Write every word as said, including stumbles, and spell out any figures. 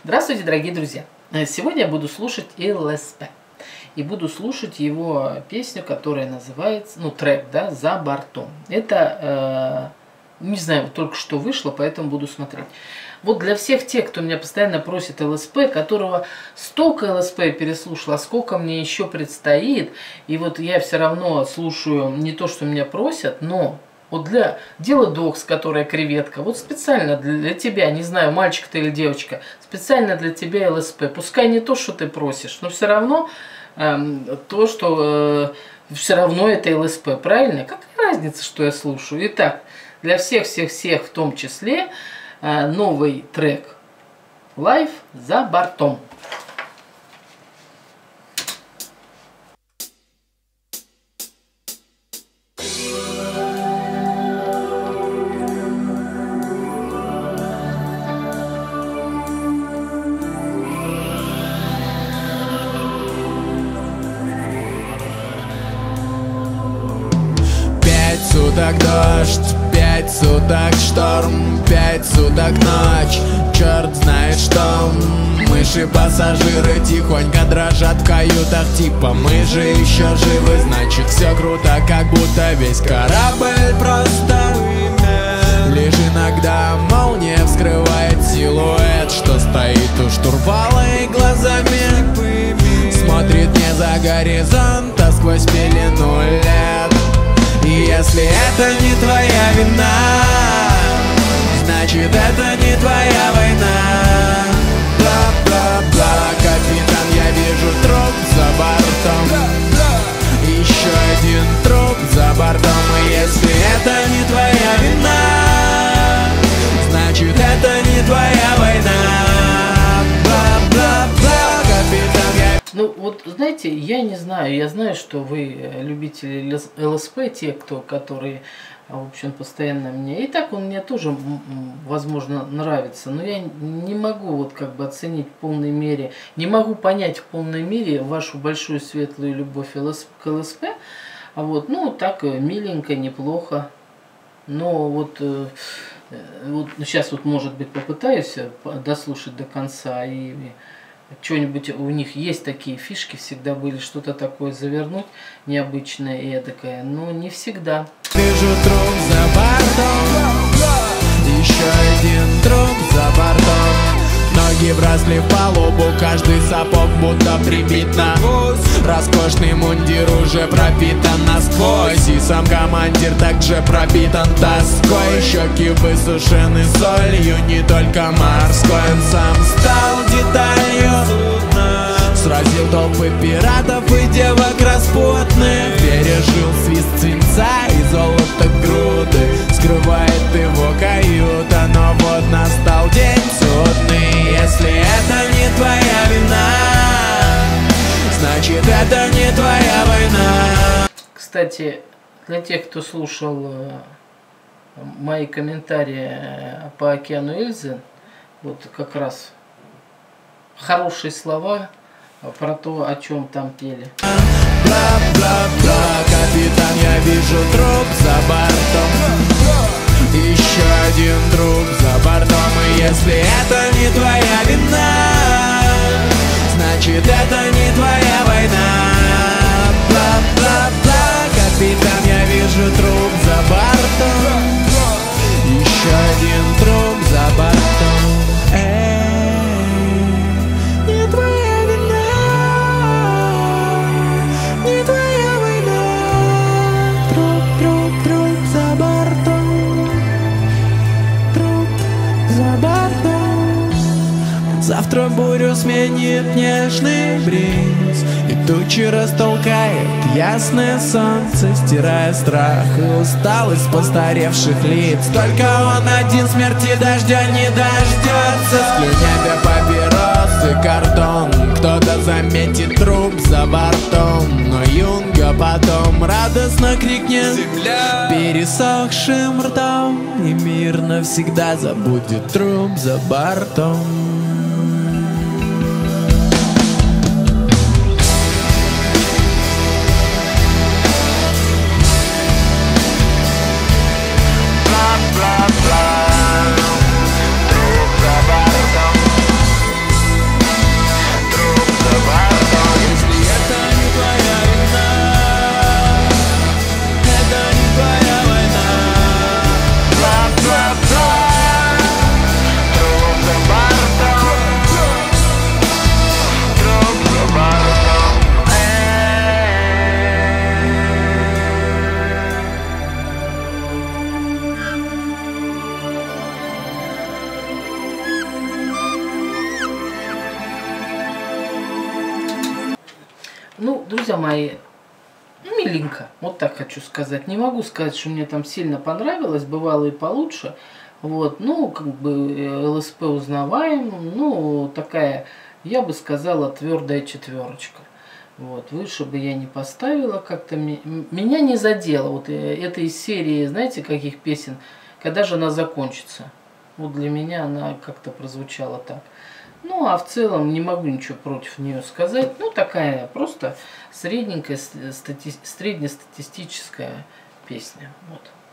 Здравствуйте, дорогие друзья! Сегодня я буду слушать ЛСП. И буду слушать его песню, которая называется, ну, трек, да, «За бортом». Это, э, не знаю, только что вышло, поэтому буду смотреть. Вот для всех тех, кто меня постоянно просит ЛСП, которого столько ЛСП переслушала, сколько мне еще предстоит, и вот я все равно слушаю не то, что меня просят, но... Вот для Дела Докс, которая креветка, вот специально для тебя, не знаю, мальчик ты или девочка, специально для тебя ЛСП. Пускай не то, что ты просишь, но все равно э, то, что э, все равно это ЛСП, правильно? Какая разница, что я слушаю? Итак, для всех-всех-всех в том числе э, новый трек «Life за бортом». Пять суток дождь, пять суток шторм, пять суток ночь, черт знает что. Мыши пассажиры тихонько дрожат в каютах, типа мы же еще живы, значит все круто, как будто весь корабль просто лишь иногда молния вскрывает силуэт, что стоит у штурвала и глазами смотрит не за горизонт, а сквозь пелену лет. И если это не твоя вина, значит это не твоя война. Бла-бла-бла, капитан, я вижу труп за бортом, еще один труп за бортом. И если это не твоя вина, значит это не твоя война. Бла-бла-бла, капитан, я... Ну, вот, знаете, я не знаю, я знаю, что вы любители ЛСП, те, кто, которые, в общем, постоянно мне, и так он мне тоже, возможно, нравится, но я не могу вот как бы оценить в полной мере, не могу понять в полной мере вашу большую светлую любовь к ЛСП, а вот, ну, так, миленько, неплохо, но вот... Вот сейчас вот, может быть, попытаюсь дослушать до конца, и что-нибудь у них есть такие фишки, всегда были что-то такое завернуть, необычное и эдакое, но не всегда. Вижу труп за бортом, еще один труп за бортом. Ноги вросли в палубу, каждый сапог будто прибит на ус. Роскошный мундир уже пропитан насквозь, и сам командир также пропитан тоской. Щеки высушены солью, не только морской. Он сам стал деталью, сразил толпы пиратов и девок распутных. Пережил свист свинца и золото груды, скрывает его каюта, но вот настал день судный. Если это не твоя вина, значит это не твоя война. Кстати, для тех, кто слушал мои комментарии по Океану Эльзы, вот как раз хорошие слова про то, о чем там пели. Бла-бла-бла, капитан, я вижу труп за бортом, еще один труп за бортом. И если это не твоя вина, значит это не твоя война. Бла-бла-бла, капитан, я вижу труп за бортом, еще один труп за бортом. Эй, не твоя вина, не твоя война. Труп, труп, труп за бортом, труп за бортом. Завтра бурю сменит нежный бриз, и тучи растолкает ясное солнце, стирая страх и усталость постаревших лиц. Только он один смерти дождя не дождется. Сплюнет папиросы, картон, кто-то заметит труп за бортом, но Юнга потом радостно крикнет земля пересохшим ртом, и мир навсегда забудет труп за бортом. Ну, друзья мои, ну, миленько, вот так хочу сказать. Не могу сказать, что мне там сильно понравилось, бывало и получше. Вот, ну, как бы ЛСП узнаваем, ну, такая, я бы сказала, твердая четверочка. Вот, выше бы я не поставила, как-то меня не задело. Вот это из серии, знаете, каких песен, когда же она закончится. Вот для меня она как-то прозвучала так. Ну, а в целом не могу ничего против нее сказать. Ну, такая просто средненькая, стати... среднестатистическая песня. Вот.